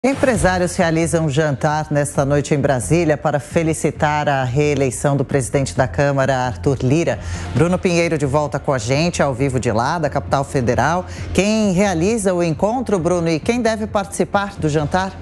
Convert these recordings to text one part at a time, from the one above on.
Empresários realizam um jantar nesta noite em Brasília para felicitar a reeleição do presidente da Câmara, Arthur Lira. Bruno Pinheiro de volta com a gente, ao vivo de lá, da capital federal. Quem realiza o encontro, Bruno, e quem deve participar do jantar?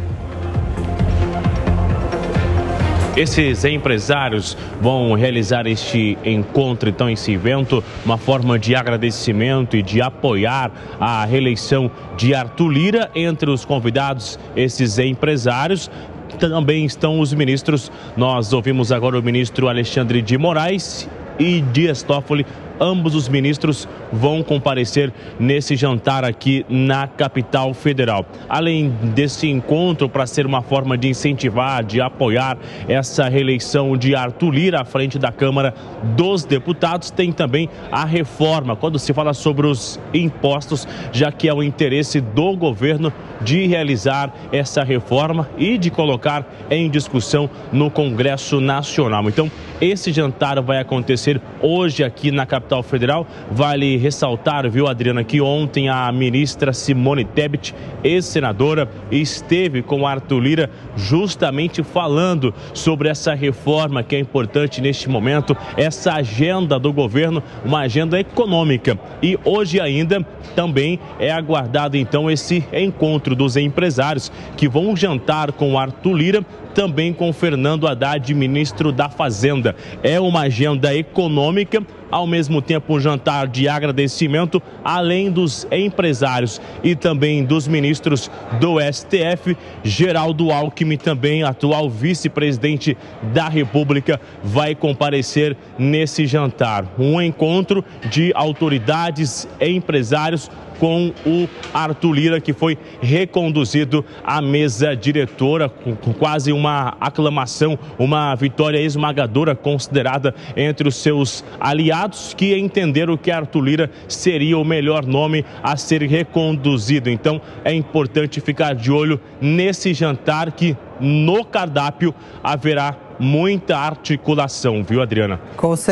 Esses empresários vão realizar este encontro, então, esse evento, uma forma de agradecimento e de apoiar a reeleição de Arthur Lira. Entre os convidados, esses empresários, também estão os ministros. Nós ouvimos agora o ministro Alexandre de Moraes e Dias Toffoli. Ambos os ministros vão comparecer nesse jantar aqui na capital federal. Além desse encontro, para ser uma forma de incentivar, de apoiar essa reeleição de Arthur Lira à frente da Câmara dos Deputados, tem também a reforma, quando se fala sobre os impostos, já que é o interesse do governo de realizar essa reforma e de colocar em discussão no Congresso Nacional. Então, esse jantar vai acontecer hoje aqui na capital federal. Vale ressaltar, viu, Adriana, que ontem a ministra Simone Tebet, ex-senadora, esteve com Arthur Lira justamente falando sobre essa reforma que é importante neste momento, essa agenda do governo, uma agenda econômica. E hoje ainda também é aguardado então esse encontro dos empresários que vão jantar com Arthur Lira, também com Fernando Haddad, ministro da Fazenda. É uma agenda econômica, ao mesmo tempo um jantar de agradecimento, além dos empresários e também dos ministros do STF. Geraldo Alckmin, também atual vice-presidente da República, vai comparecer nesse jantar. Um encontro de autoridades e empresários com o Arthur Lira, que foi reconduzido à mesa diretora com quase uma aclamação, uma vitória esmagadora considerada entre os seus aliados, que entenderam que Arthur Lira seria o melhor nome a ser reconduzido. Então é importante ficar de olho nesse jantar, que no cardápio haverá muita articulação, viu, Adriana?